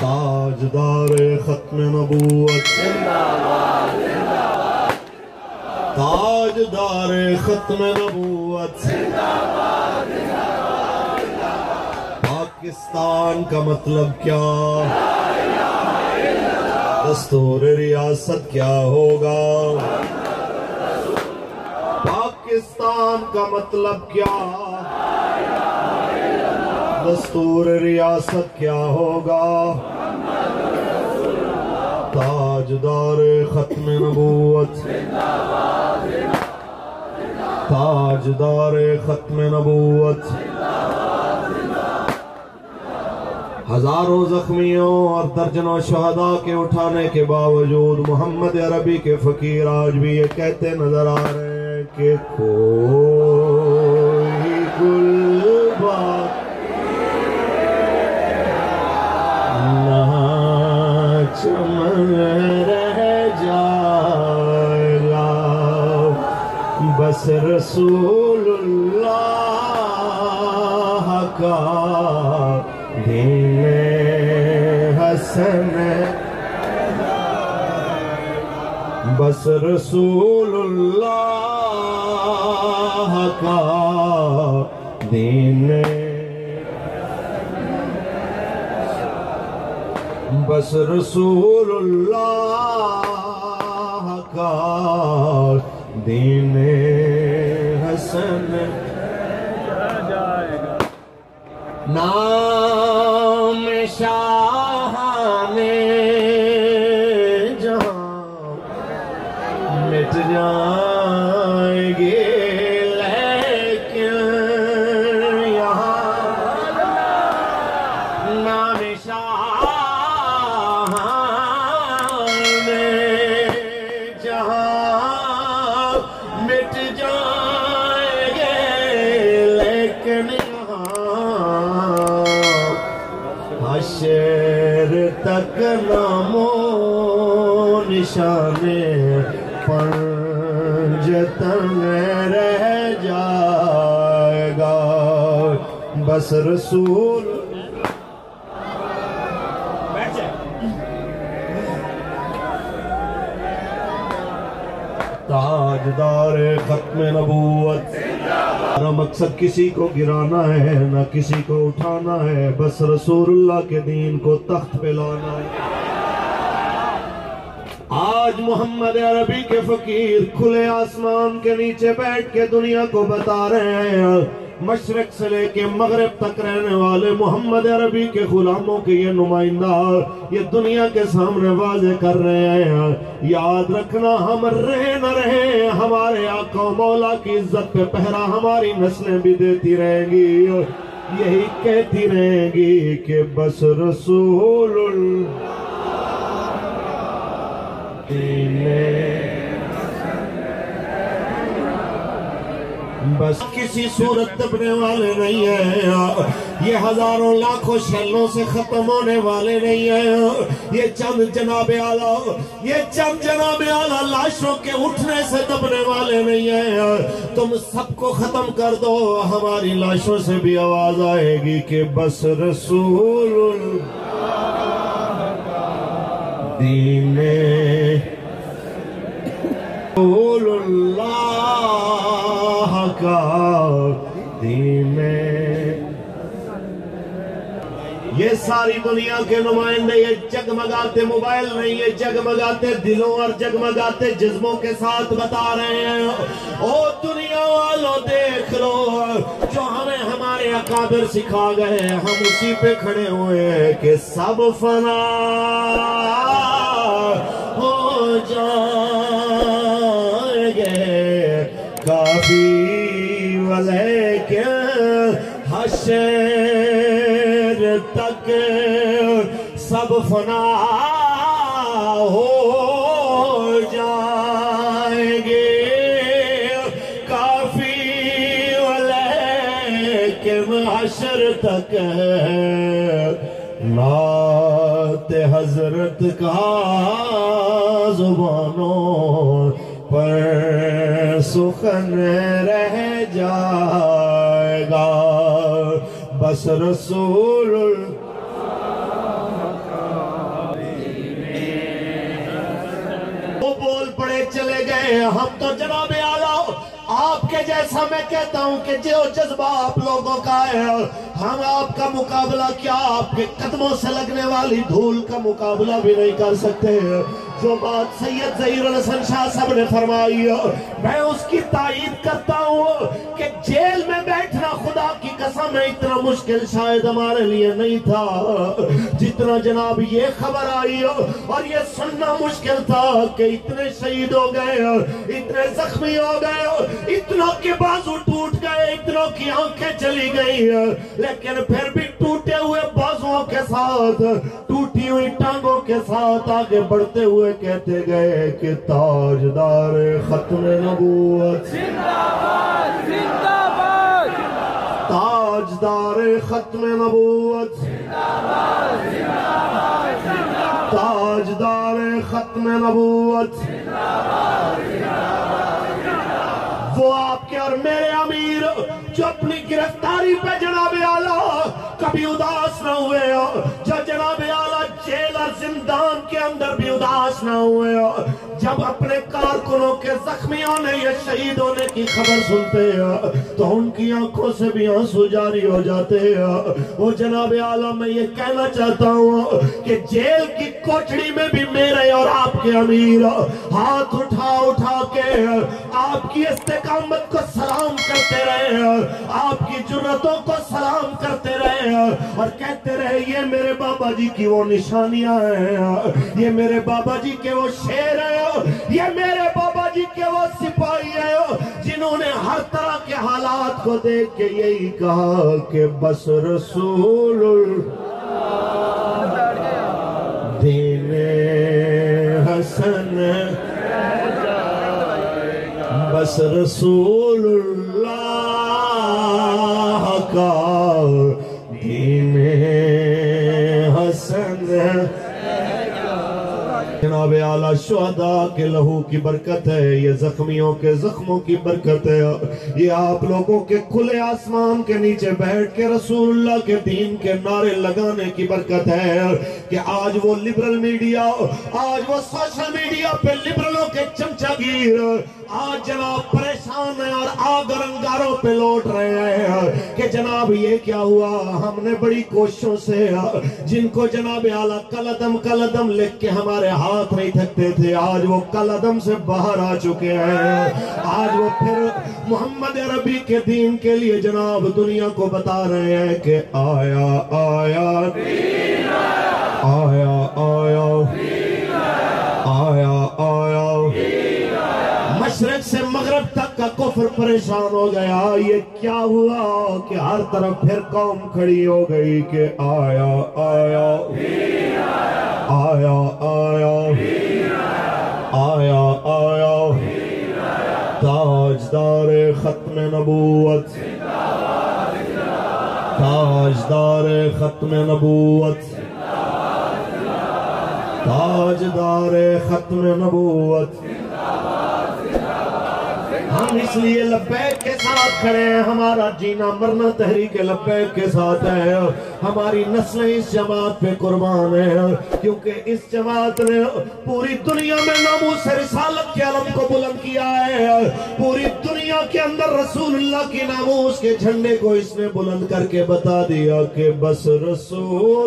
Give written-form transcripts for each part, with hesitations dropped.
تاجدار ختم نبوت تاجدار ختم نبوت پاکستان کا مطلب کیا دستور ریاست کیا ہوگا پاکستان کا مطلب کیا دستور ریاست کیا ہوگا تاجدار ختم نبوت تاجدار ختم نبوت ہزاروں زخمیوں اور درجنوں شہداء کے اٹھانے کے باوجود محمد عربی کے فقیر آج بھی یہ کہتے نظر آ رہے ہیں کہ کوئی گل باغ نہ چمن رہ جائے گا بس رسول اللہ کا دین حسن بس رسول اللہ کا دین بس رسول اللہ کا دین حسن نام شاہان جہاں مٹ جائیں گے لیکن یہاں نام شاہان جہاں مٹ جائیں گے لیکن حشر تک نام و نشان پنجتن رہ جائے گا بس رسول تاجدار ختم نبوت ہمارا مقصد کسی کو گرانا ہے نہ کسی کو اٹھانا ہے بس رسول اللہ کے دین کو تخت پہ لانا ہے آج محمد عربی کے فقیر کھلے آسمان کے نیچے بیٹھ کے دنیا کو بتا رہے ہیں مشرق سے لے کے مغرب تک رہنے والے محمد عربی کے غلاموں کے یہ نمائندہ یہ دنیا کے سامنے واضح کر رہے ہیں یاد رکھنا ہم رہے نہ رہے ہمارے آقا و مولا کی عزت پہ پہرا ہماری نسلیں بھی دیتی رہیں گی یہی کہتی رہیں گی کہ بس رسول اللہ بس کسی صورت دبنے والے نہیں ہیں یہ ہزاروں لاکھوں شیلوں سے ختم ہونے والے نہیں ہیں یہ چند جناب اعلیٰ لاشوں کے اٹھنے سے دبنے والے نہیں ہیں تم سب کو ختم کر دو ہماری لاشوں سے بھی آواز آئے گی کہ بس رسول دین رسول اللہ کا دین یہ ساری دنیا کے نمائندے یہ جگمگاتے موبائل نہیں یہ جگمگاتے دلوں اور جگمگاتے جذبوں کے ساتھ بتا رہے ہیں او دنیا والوں دیکھ لو جو ہمیں ہمارے اکابر سکھا گئے ہم اسی پہ کھڑے ہوئے ہیں کہ سب فنا ہو جائیں گے کافی ولیکن حشر تک سب فنا ہو جائیں گے کافی ولیکن حشر تک نعت حضرت کا زبانوں پر سخن رہ جائے گا بس رسول ہم تو جناب اعلیٰ آپ کے جیسا میں کہتا ہوں کہ جو جذبہ آپ لوگوں کا ہے ہم آپ کا مقابلہ کیا آپ کے قدموں سے لگنے والی دھول کا مقابلہ بھی نہیں کر سکتے جو بات سید ظہیر الحسن شاہ صاحب نے فرمائی میں اس کی تائید کرتا ہوں کہ جیل میں بیٹھنا خدا کی قسم ہے اتنا مشکل شاید ہمارے لیے نہیں تھا جتنا جناب یہ خبر آئی اور یہ سننا مشکل تھا کہ اتنے شہید ہو گئے اتنے زخمی ہو گئے اتنوں کے بازو ٹوٹ گئے اتنوں کی آنکھیں چلی گئی لیکن پھر بھی ٹوٹے ہوئے بازوؤں کے ساتھ ٹوٹی ہوئی ٹانگوں کے ساتھ آگے بڑھتے ہوئے کہتے گئے کہ تاجدار ختم نبوت زندہ باد زندہ باد تاجدار ختم نبوت زندہ باد زندہ باد تاجدار ختم نبوت زندہ باد وہ آپ کے اور میرے امیر جو اپنی گرفتاری پہ جناب اعلیٰ کبھی اداس نہ ہوئے جو جناب اعلیٰ جیل اور زندان کے اندر بھی اداس نہ ہوئے جب اپنے کارکنوں کے زخمی ہونے یا شہید ہونے کی خبر سنتے تو ان کی آنکھوں سے بھی آنسو جاری ہو جاتے وہ جناب اعلیٰ میں یہ کہنا چاہتا ہوں کہ جیل کی کوٹڑی میں بھی میرے اور آپ کے امیر ہاتھ اٹھا اٹھا کے آپ کی استقامت کو سلام کرتے رہے آپ کی جرتوں کو سلام کرتے رہے اور کہتے رہے یہ میرے بابا جی کی وہ نشانیاں ہیں یہ میرے بابا جی کے وہ شیر ہیں یہ میرے بابا جی کے وہ سپاہی ہیں جنہوں نے ہر طرح کے حالات کو دیکھ کے یہی کہا کہ بس رسول دین حسن بس رسول اللہ کا دین حسن جناب اعلیٰ شہداء کے لہو کی برکت ہے یہ زخمیوں کے زخموں کی برکت ہے یہ آپ لوگوں کے کھلے آسمان کے نیچے بیٹھ کے رسول اللہ کے دین کے نعرے لگانے کی برکت ہے کہ آج وہ لبرل میڈیا آج وہ سوشل میڈیا پہ لبرلوں کے چمچہ گیر آج جناب پریشان ہیں اور آگ اور انگاروں پہ لوٹ رہے ہیں کہ جناب یہ کیا ہوا ہم نے بڑی کوششوں سے جن کو جناب اعلیٰ قلعدم لکھ کے ہمارے ہاتھ نہیں تھکتے تھے آج وہ قلعدم سے باہر آ چکے ہیں آج وہ پھر محمد عربی کے دین کے لیے جناب دنیا کو بتا رہے ہیں کہ آیا آیا آیا آیا آیا آیا مشرق سے مغرب تک کا کفر پریشان ہو گیا یہ کیا ہوا کہ ہر طرف پھر قوم کھڑی ہو گئی کہ آیا آیا آیا آیا آیا آیا تاجدار ختم نبوت تاجدار ختم نبوت تاجدار ختم نبوت ہم اس لیے لبیک کے ساتھ کھڑے ہیں ہمارا جینا مرنا تحریک لبیک کے ساتھ ہے ہماری نسلیں اس جماعت پہ قربان ہیں کیونکہ اس جماعت نے پوری دنیا میں ناموس رسالت کے علم کو بلند کیا ہے پوری دنیا کے اندر رسول اللہ کی ناموس کے جھنڈے کو اس نے بلند کر کے بتا دیا کہ بس رسول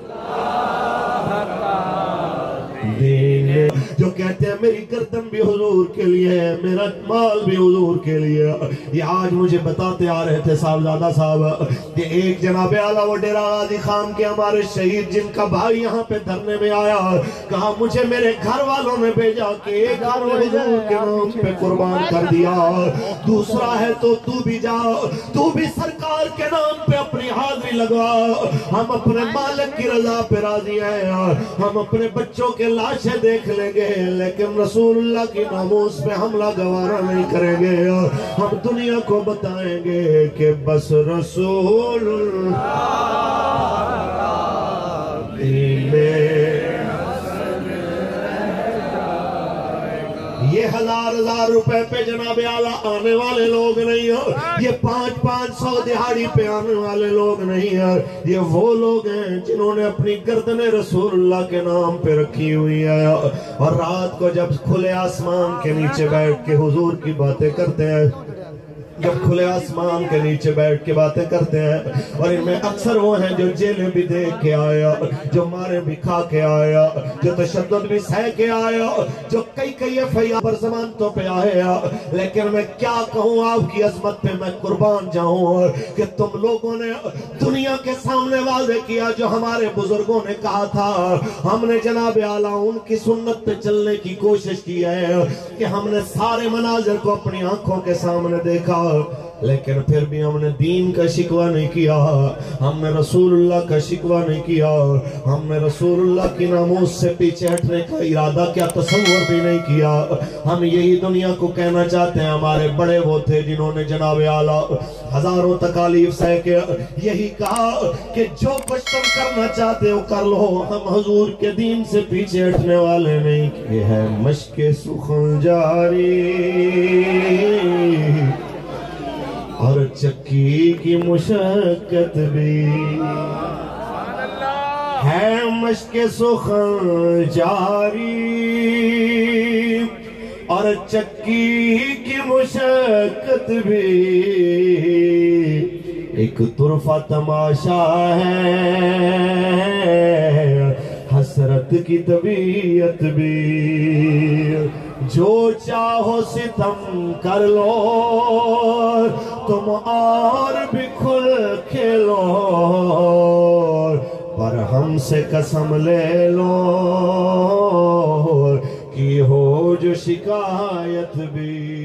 دین جو کہتے ہیں میری گردن بھی حضور کے لیے ہے میرا مال بھی حضور کے لیے یہ آج مجھے بتاتے آ رہے تھے صاحبزادہ صاحب کہ ایک جناب اعلیٰ وہ ڈیرہ غازی خان کے ہمارے شہید جن کا بھائی یہاں پہ دھرنے میں آیا کہا مجھے میرے گھر والوں نے بھیجا کہ ایک حضور کے نام پہ قربان کر دیا دوسرا ہے تو بھی جا تو بھی سرکار کے نام پہ اپنی حاضری لگا ہم اپنے مالک کی رضا پہ راضی ہیں ہم اپنے بچوں کے لاشیں دیکھ لیں گے لیکن رسول اللہ کی ناموس پہ حملہ گوارا نہیں کریں گے ہم دنیا کو بتائیں گے کہ بس رسول اللہ یہ 1000 रुपए पे जनाब आला आने वाले लोग नहीं हैं, ये 500 दिहाड़ी पे आने वाले लोग नहीं हैं। ये वो लोग हैं जिन्होंने अपनी गर्दनें रसूलुल्लाह के नाम पे रखी हुई है, और रात को जब खुले आसमान के नीचे बैठ के हुजूर की बातें करते हैं, जब खुले आसमान के नीचे बैठ के बातें करते हैं। और इनमें अक्सर वो हैं जो जेलें भी देख के आया, जो मारे भी खा के आया, जो तशद्दुद भी सह के आया, जो कई एफआईआर पर जमानतों पे आया। लेकिन मैं क्या कहूँ, आपकी अजमत पे मैं कुर्बान जाऊं कि तुम लोगों ने दुनिया के सामने वादे किया जो हमारे बुजुर्गों ने कहा था। हमने जनाब आला उनकी सुन्नत पे चलने की कोशिश की है कि हमने सारे मनाजिर को अपनी आंखों के सामने देखा, लेकिन फिर भी हमने दीन का शिकवा नहीं किया, हमने रसूलुल्लाह का शिकवा नहीं किया, हमने रसूलुल्लाह की नामूस से पीछे हटने का इरादा क्या तसव्वुर भी नहीं किया। हम यही दुनिया को कहना चाहते हैं, हमारे बड़े वो थे जिन्होंने जनाब आला हजारों तकालीफ सह के यही कहा कि जो कुछ तुम करना चाहते हो कर लो, हम हुजूर के दीन से पीछे हटने वाले नहीं। ये है मश्के सुखन जारी और चक्की की मुशक्कत भी है, मश्के सुखन जारी और चक्की की मुशक्कत भी, एक तुरफा तमाशा है हसरत की तबीयत भी। जो चाहो सितम कर लो तुम और भी खुल खेलो, पर हमसे कसम ले लो कि हो जो शिकायत भी।